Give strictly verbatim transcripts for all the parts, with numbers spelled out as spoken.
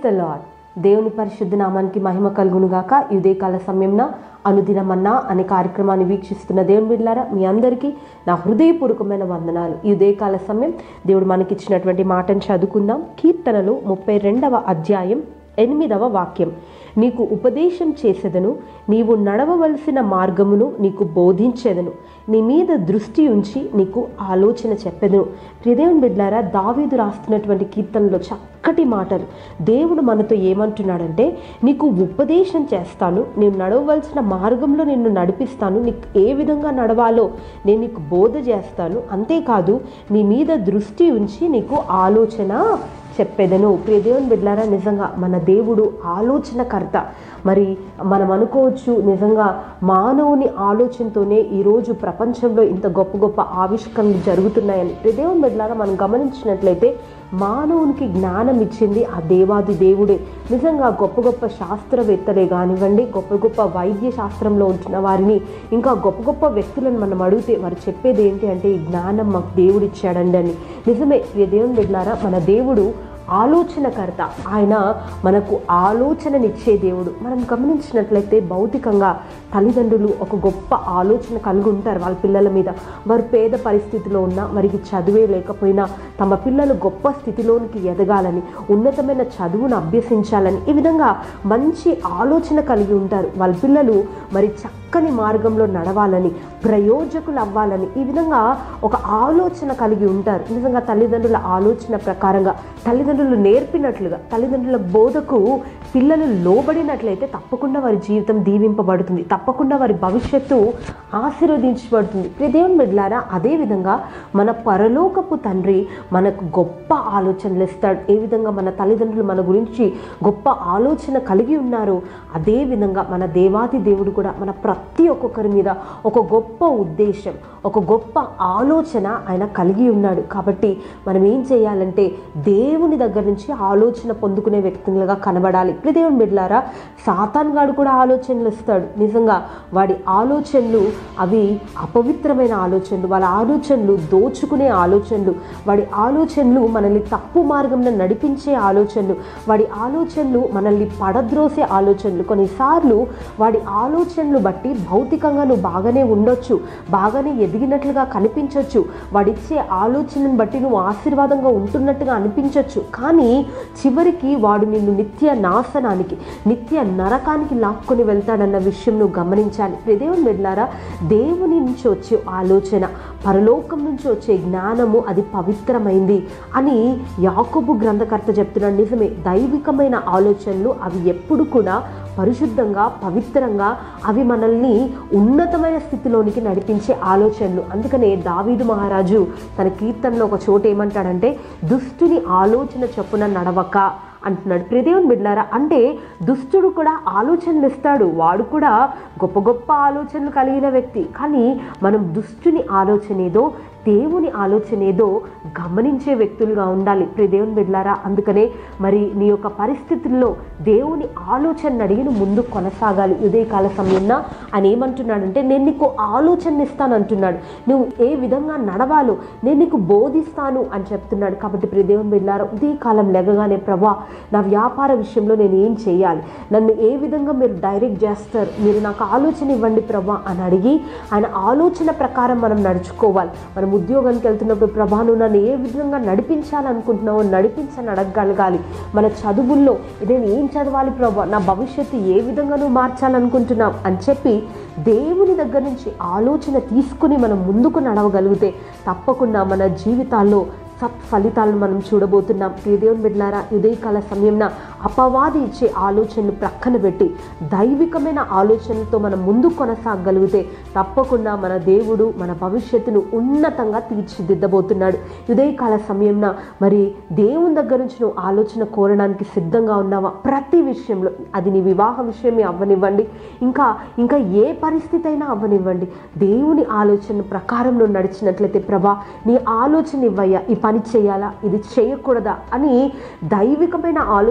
The lord. దేవుని పరిశుద్ధ నామానికి మహిమ కలుగును గాక. ఈ ఉదయకాల సమయంన అనుదిన మన్నా అనే కార్యక్రమాన్ని వీక్షిస్తున్న దేవుని బిడ్డలారా, మీ అందరికీ నా హృదయపూర్వకమైన వందనాలు. ఈ ఉదయకాల సమయం దేవుడు మనకిచ్చినటువంటి మాటను చదువుకుందాం. కీర్తనలు ముప్పై రెండవ అధ్యాయం ఎనిమిదవ వాక్యం. నీకు ఉపదేశం చేసేదను, నీవు నడవవలసిన మార్గమును నీకు బోధించేదను, నీ మీద దృష్టి ఉంచి నీకు ఆలోచన చెప్పెదను. ప్రియదేవుని బిడ్డలారా, దావీదు రాస్తున్నటువంటి కీర్తనలో చక్కటి మాటలు. దేవుడు మనతో ఏమంటున్నాడంటే, నీకు ఉపదేశం చేస్తాను, నేను నడవవలసిన మార్గంలో నిన్ను నడిపిస్తాను, నీకు ఏ విధంగా నడవాలో నేను నీకు బోధ చేస్తాను, అంతేకాదు నీ మీద దృష్టి ఉంచి నీకు ఆలోచన చెప్పేదను. ప్రియ దేవుని బిడ్డలారా, నిజంగా మన దేవుడు ఆలోచనకర్త. మరి మనం అనుకోవచ్చు, నిజంగా మానవుని ఆలోచనతోనే ఈరోజు ప్రపంచంలో ఇంత గొప్ప గొప్ప ఆవిష్కరణలు జరుగుతున్నాయని. ప్రియ దేవుని బిడ్డలారా, మనం గమనించినట్లయితే మానవునికి జ్ఞానం ఇచ్చింది ఆ దేవాది దేవుడే. నిజంగా గొప్ప గొప్ప శాస్త్రవేత్తలే కానివ్వండి, గొప్ప గొప్ప వైద్య శాస్త్రంలో ఉంటున్న వారిని, ఇంకా గొప్ప గొప్ప వ్యక్తులను మనం అడిగితే వారు చెప్పేది ఏంటి అంటే, ఈ జ్ఞానం మాకు దేవుడు ఇచ్చాడండి అని. నిజమే ప్రియ దేవుని బిడ్డలారా, మన దేవుడు ఆలోచనకర్త. ఆయన మనకు ఆలోచననిచ్చే దేవుడు. మనం గమనించినట్లయితే భౌతికంగా తల్లిదండ్రులు ఒక గొప్ప ఆలోచన కలిగి ఉంటారు వాళ్ళ పిల్లల మీద. వారు పేద పరిస్థితిలో ఉన్నా, వారికి చదువే లేకపోయినా తమ పిల్లలు గొప్ప స్థితిలోనికి ఎదగాలని, ఉన్నతమైన చదువును అభ్యసించాలని, ఈ విధంగా మంచి ఆలోచన కలిగి ఉంటారు. వాళ్ళ పిల్లలు మరి చక్కని మార్గంలో నడవాలని, ప్రయోజకులు అవ్వాలని, ఈ విధంగా ఒక ఆలోచన కలిగి ఉంటారు. నిజంగా తల్లిదండ్రుల ఆలోచన ప్రకారంగా, తల్లిదండ్రులు నేర్పినట్లుగా, తల్లిదండ్రుల బోధకు పిల్లలు లోబడినట్లయితే తప్పకుండా వారి జీవితం దీవింపబడుతుంది, తప్పకుండా వారి భవిష్యత్తు ఆశీర్వదించబడుతుంది. ప్రియ దేవుని బిడ్డలారా, అదేవిధంగా మన పరలోకపు తండ్రి మనకు గొప్ప ఆలోచనలు ఇస్తాడు. ఏ విధంగా మన తల్లిదండ్రులు మన గురించి గొప్ప ఆలోచన కలిగి ఉన్నారు, అదేవిధంగా మన దేవాది దేవుడు కూడా మన ప్రతి ఒక్కొక్కరి మీద ఒక గొప్ప ఉద్దేశం, ఒక గొప్ప ఆలోచన ఆయన కలిగి ఉన్నాడు. కాబట్టి మనం ఏం చేయాలంటే దేవుని దగ్గర నుంచి ఆలోచన పొందుకునే వ్యక్తులుగా కనబడాలి. ప్రియ దేవుని బిడ్డలారా, సాతాన్ గాడు కూడా ఆలోచనలు ఇస్తాడు. నిజంగా వాడి ఆలోచనలు అవి అపవిత్రమైన ఆలోచనలు, వాళ్ళ ఆలోచనలు దోచుకునే ఆలోచనలు, వాడి ఆలోచనలు మనల్ని తప్పు మార్గంలో నడిపించే ఆలోచనలు, వాడి ఆలోచనలు మనల్ని పడద్రోసే ఆలోచనలు. కొన్నిసార్లు వాడి ఆలోచనలు బట్టి భౌతికంగా నువ్వు బాగానే ఉండొచ్చు, బాగానే ఎదిగినట్లుగా కనిపించవచ్చు, వాడిచ్చే ఆలోచనను బట్టి నువ్వు ఆశీర్వాదంగా ఉంటున్నట్టుగా అనిపించవచ్చు. కానీ చివరికి వాడు నిన్ను నిత్య నాశనానికి, నిత్య నరకానికి లాక్కొని వెళ్తాడన్న విషయం నువ్వు గమనించాలి. ప్రియ దేవుని బిడ్డలారా, దేవుని నుంచి వచ్చే ఆలోచన, పరలోకం నుంచి వచ్చే జ్ఞానము అది పవిత్రమైంది అని యాకోబు గ్రంథకర్త చెప్తున్నాడు. నిజమే, దైవికమైన ఆలోచనలు అవి ఎప్పుడు కూడా పరిశుద్ధంగా, పవిత్రంగా, అవి మనల్ని ఉన్నతమైన స్థితిలోనికి నడిపించే ఆలోచనలు. అందుకనే దావీదు మహారాజు తన కీర్తనలో ఒక చోట ఏమంటాడంటే, దుష్టుని ఆలోచన చొప్పున నడవక అంటున్నాడు. ప్రియ దేవుని బిడ్డలారా, అంటే దుష్టుడు కూడా ఆలోచనలు ఇస్తాడు, వాడు కూడా గొప్ప గొప్ప ఆలోచనలు కలిగిన వ్యక్తి. కానీ మనం దుష్టుని ఆలోచన ఏదో, దేవుని ఆలోచన ఏదో గమనించే వ్యక్తులుగా ఉండాలి. ప్రియ దేవుని బిడ్డలారా, అందుకనే మరి నీ యొక్క పరిస్థితుల్లో దేవుని ఆలోచన అడిగి నువ్వు ముందు కొనసాగాలి. ఉదయకాల సమయంలో ఆయన ఏమంటున్నాడంటే, నేను నీకు ఆలోచన ఇస్తాను అంటున్నాడు. నువ్వు ఏ విధంగా నడవాలో నేను నీకు బోధిస్తాను అని చెప్తున్నాడు. కాబట్టి ప్రియ దేవుని బిడ్డలారా, ఉదయకాలం లెగగానే, ప్రభా నా వ్యాపార విషయంలో నేను ఏం చేయాలి, నన్ను ఏ విధంగా మీరు డైరెక్ట్ చేస్తారు, మీరు నాకు ఆలోచన ఇవ్వండి ప్రభా అని అడిగి ఆయన ఆలోచన ప్రకారం మనం నడుచుకోవాలి. మనం ఉద్యోగానికి వెళ్తున్నప్పుడు, ప్రభా నువ్వు నన్ను ఏ విధంగా నడిపించాలనుకుంటున్నావో నడిపించని అడగగలగాలి. మన చదువుల్లో నేను ఏం చదవాలి ప్రభా, నా భవిష్యత్తు ఏ విధంగా నువ్వు మార్చాలనుకుంటున్నావు అని చెప్పి దేవుని దగ్గర నుంచి ఆలోచన తీసుకుని మనం ముందుకు నడవగలిగితే తప్పకుండా మన జీవితాల్లో సత్ఫలితాలను మనం చూడబోతున్నాం. ప్రియ దేవుని బిడ్డలారా, ఉదయకాల సమయంలో అపవాది ఇచ్చే ఆలోచనలు ప్రక్కన పెట్టి దైవికమైన ఆలోచనలతో మనం ముందు కొనసాగలిగితే తప్పకుండా మన దేవుడు మన భవిష్యత్తును ఉన్నతంగా తీర్చిదిద్దబోతున్నాడు. ఉదయకాల సమయంలో మరి దేవుని దగ్గర నుంచి నువ్వు ఆలోచన కోరడానికి సిద్ధంగా ఉన్నావా? ప్రతి విషయంలో, అది నీ వివాహ విషయమే అవ్వనివ్వండి, ఇంకా ఇంకా ఏ పరిస్థితి అయినా అవ్వనివ్వండి, దేవుని ఆలోచన ప్రకారం నువ్వు నడిచినట్లయితే, ప్రభా నీ ఆలోచన ఇవ్వయ్యా, ఈ పని చేయాలా, ఇది చేయకూడదా అని దైవికమైన ఆలోచన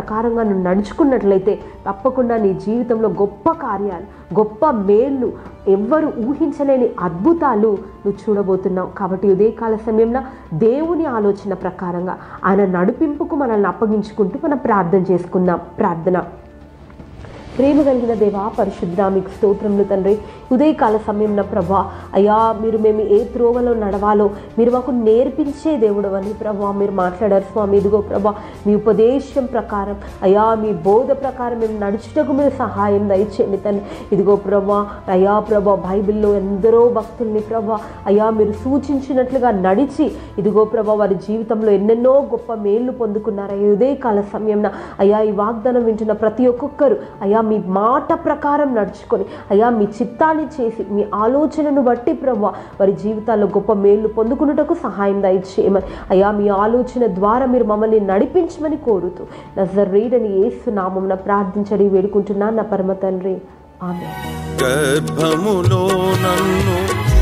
ప్రకారంగా నువ్వు నడుచుకున్నట్లయితే తప్పకుండా నీ జీవితంలో గొప్ప కార్యాలు, గొప్ప మేళ్ళు, ఎవ్వరు ఊహించలేని అద్భుతాలు నువ్వు చూడబోతున్నావు. కాబట్టి ఉదయకాల సమయంలో దేవుని ఆలోచన ప్రకారంగా ఆయన నడిపింపుకు మనల్ని అప్పగించుకుంటూ మనం ప్రార్థన చేసుకుందాం. ప్రార్థన. ప్రేమ కలిగిన దేవా, పరిశుద్ధ, మీకు స్తోత్రములు తండ్రి. ఉదయకాల సమయంలో ప్రభా, అయ్యా మీరు మేము ఏ త్రోవలో నడవాలో మీరు మాకు నేర్పించే దేవుడు అని ప్రభా మీరు మాట్లాడారు స్వామి. ఇదిగో ప్రభా మీ ఉపదేశం ప్రకారం, అయ్యా మీ బోధ ప్రకారం మేము నడుచుటకు మీరు సహాయం దయచేయండి తండ్రి. ఇదిగో ప్రభా, అయ్యా ప్రభా బైబిల్లో ఎందరో భక్తుల్ని ప్రభా అయ్యా మీరు సూచించినట్లుగా నడిచి ఇదిగో ప్రభా వారి జీవితంలో ఎన్నెన్నో గొప్ప మేళ్లు పొందుకున్నారు. అయ్యా ఉదయకాల సమయంలో అయ్యా ఈ వాగ్దానం వింటున్న ప్రతి ఒక్కొక్కరు అయ్యా మీ మాట ప్రకారం నడుచుకొని అయ్యా మీ చిత్తాన్ని చేసి మీ ఆలోచనను బట్టి ప్రభా వారి జీవితాల్లో గొప్ప మేళ్లు పొందుకున్నటకు సహాయం దయచేయమని అయ్యా మీ ఆలోచన ద్వారా మీరు మమ్మల్ని నడిపించమని కోరుతూ నజరేయుడైన యేసు నామమున ప్రార్థించడి వేడుకుంటున్నాను నా పరమ తండ్రి, ఆమేన్. గర్భములో నన్ను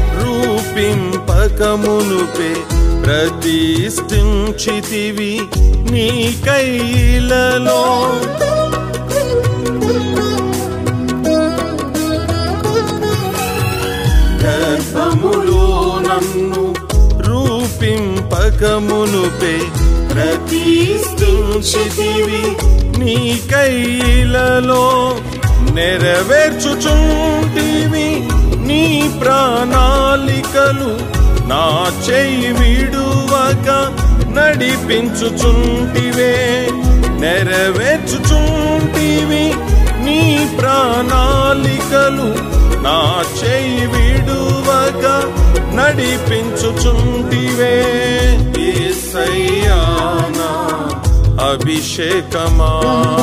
రూపింపకమునుపే ప్రతిష్ఠించితివి నీ కైలలో, గర్భములో నన్ను రూపింపకమునుపే ప్రతిష్ఠించితివి నీ కైలలో, నెరవేర్చుచుంటివి నీ ప్రణాళికలు నా చెయ్యి విడువక నడిపించుచుంటివే, నెరవేర్చుచుంటివి నీ ప్రణాళికలు నా చెయ్యి విడువక నడిపించుచుంటివే. యేసయ్యా నా అభిషేకమా,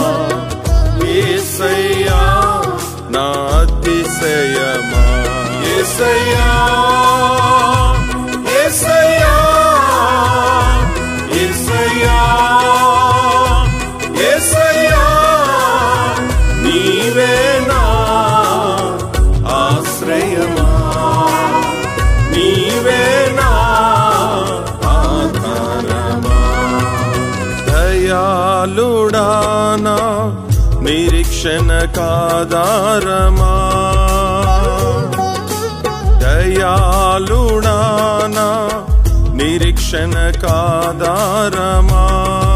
యేసయ్యా నా అతిశయమా, యేసయ్యా యేసయ్యా యేసయ్యా యేసయ్యా నీవే నా ఆశ్రయమా, నీవే నా ఆధారమా. దయాళుడానా నిరీక్షణ కాధారమా, దయాళుడానా నిరీక్షణ కాధారమా.